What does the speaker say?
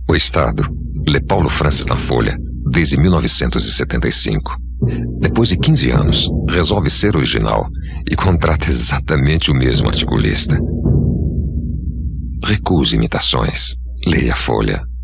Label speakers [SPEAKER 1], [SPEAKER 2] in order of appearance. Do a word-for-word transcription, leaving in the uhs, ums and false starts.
[SPEAKER 1] O Estado lê Paulo Francis na Folha desde mil novecentos e setenta e cinco. Depois de quinze anos, resolve ser original e contrata exatamente o mesmo articulista. Recuse imitações. Leia a Folha.